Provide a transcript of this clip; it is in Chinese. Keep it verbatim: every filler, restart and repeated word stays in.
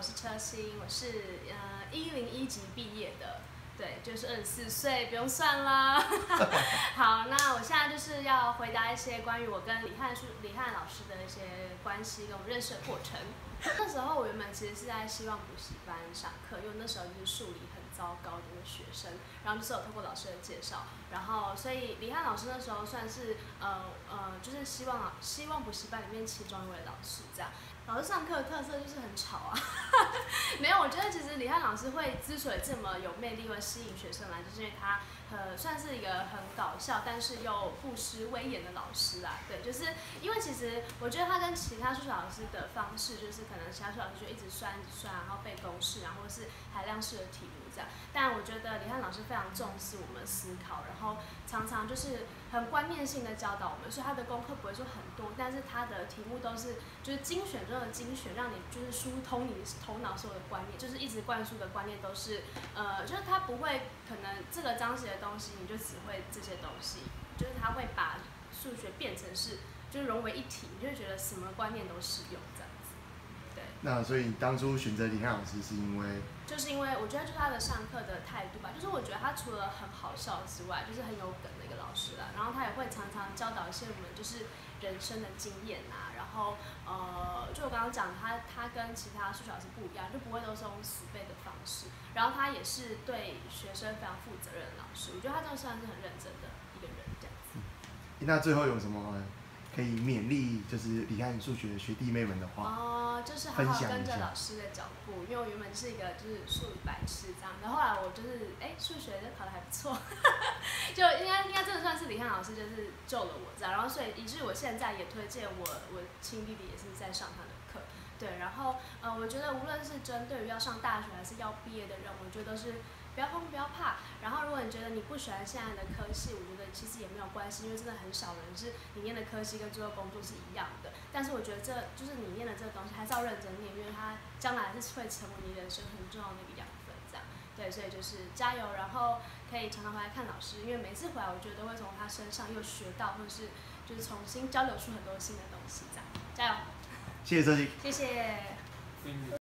是车心，我是呃一零一级毕业的，对，就是二十四岁，不用算啦。好，那我现在就是要回答一些关于我跟李汉书李汉老师的一些关系跟我们认识的过程。那时候我原本其实是在希望补习班上课，因为那时候就是数理很糟糕的一个学生，然后就是有透过老师的介绍，然后所以李汉老师那时候算是呃呃就是希望希望补习班里面其中一位老师这样。老师上课的特色就是很吵啊，没有，我觉得其实李汉老师会之所以这么有魅力，会吸引学生来，就是因为他呃算是一个很搞笑，但是又不失威严的老师啦。对，就是因为其实我觉得他跟其他数学老师的方式，就是可能其他数学老师就一直算一直算，然后背公式，然后或是海量式的题目这样。但我觉得李汉老师非常重视我们思考，然后常常就是很观念性的教导我们，所以他的功课不会说很多，但是他的题目都是就是精选中的精选，让你就是疏通你头脑所有的观念，就是一直灌输的观念都是呃，就是他不会可能这个章节的东西你就只会这些东西，就是他会把数学变成是就是融为一体，你就会觉得什么观念都适用这样子。对。 那所以当初选择李汉老师是因为？ 就是因为我觉得就是他的上课的态度吧，就是我觉得他除了很好笑之外，就是很有梗的一个老师啦。然后他也会常常教导一些我们就是人生的经验啊。然后呃，就我刚刚讲，他他跟其他数学老师不一样，就不会都是用死背的方式。然后他也是对学生非常负责任的老师，我觉得他真的算是很认真的一个人这样子。 那最后有什么可以勉励就是李汉数学学弟妹们的话？ 哦，就是好好跟着老师的脚步，因为我原本是一个就是数理白痴这样，然后后来我就是哎数学就考得还不错，就应该应该真的算是李汉老师就是救了我这样，然后所以以至于我现在也推荐我我亲弟弟也是在上他的课，对，然后呃我觉得无论是针对于要上大学还是要毕业的人，我觉得都是不要慌不要怕，然后如果你觉得你不喜欢现在的科系，我觉得其实也没有关系，因为真的很少人是你念的科系跟最后工作是一样的。但是我觉得这就是你念的这个东西还是要认真念，因为它将来是会成为你人生很重要的一个养分，这样。对，所以就是加油，然后可以常常回来看老师，因为每次回来我觉得都会从他身上又学到，或者是就是重新交流出很多新的东西，这样。加油！ 谢谢设计。 谢谢。